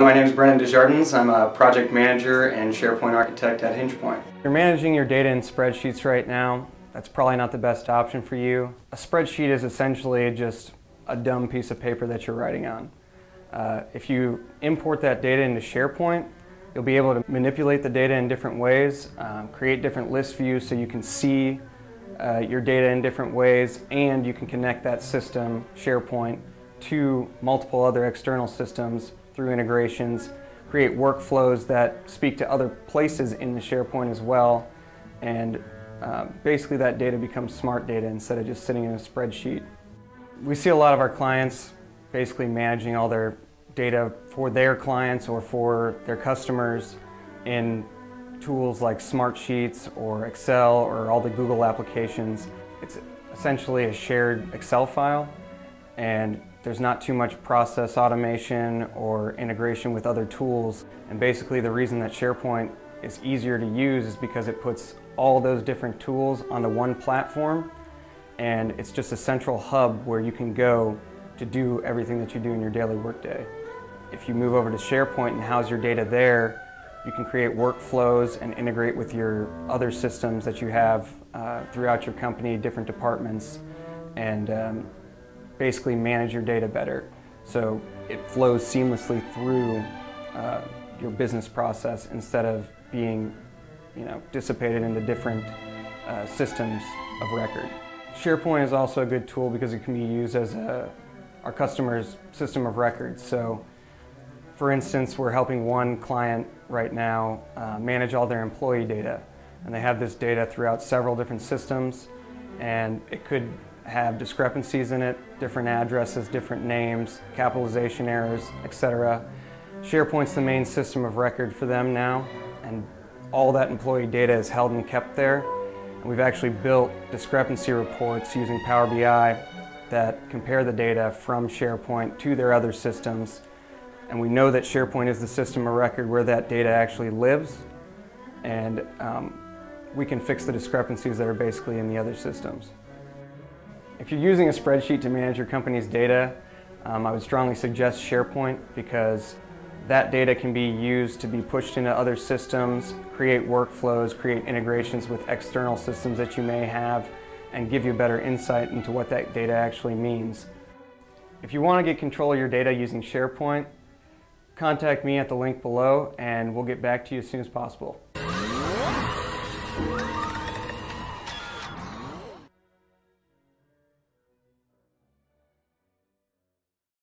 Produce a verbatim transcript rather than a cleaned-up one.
My name is Brennan Desjardins. I'm a project manager and SharePoint architect at HingePoint. If you're managing your data in spreadsheets right now, that's probably not the best option for you. A spreadsheet is essentially just a dumb piece of paper that you're writing on. Uh, if you import that data into SharePoint, you'll be able to manipulate the data in different ways, um, create different list views so you can see uh, your data in different ways, and you can connect that system, SharePoint, to multiple other external systems through integrations, create workflows that speak to other places in the SharePoint as well, and uh, basically that data becomes smart data instead of just sitting in a spreadsheet. We see a lot of our clients basically managing all their data for their clients or for their customers in tools like Smartsheets or Excel or all the Google applications. It's essentially a shared Excel file, and there's not too much process automation or integration with other tools. And basically the reason that SharePoint is easier to use is because it puts all those different tools onto one platform, and it's just a central hub where you can go to do everything that you do in your daily workday. If you move over to SharePoint and house your data there, you can create workflows and integrate with your other systems that you have uh, throughout your company, different departments, and um, basically manage your data better so it flows seamlessly through uh, your business process instead of being you know, dissipated into different uh, systems of record. SharePoint is also a good tool because it can be used as a, our customer's system of record. So for instance, we're helping one client right now uh, manage all their employee data, and they have this data throughout several different systems, and it could have discrepancies in it, different addresses, different names, capitalization errors, et cetera. SharePoint's the main system of record for them now, and all that employee data is held and kept there. And we've actually built discrepancy reports using Power B I that compare the data from SharePoint to their other systems. And we know that SharePoint is the system of record where that data actually lives, and um, we can fix the discrepancies that are basically in the other systems. If you're using a spreadsheet to manage your company's data, um, I would strongly suggest SharePoint because that data can be used to be pushed into other systems, create workflows, create integrations with external systems that you may have, and give you better insight into what that data actually means. If you want to get control of your data using SharePoint, contact me at the link below and we'll get back to you as soon as possible.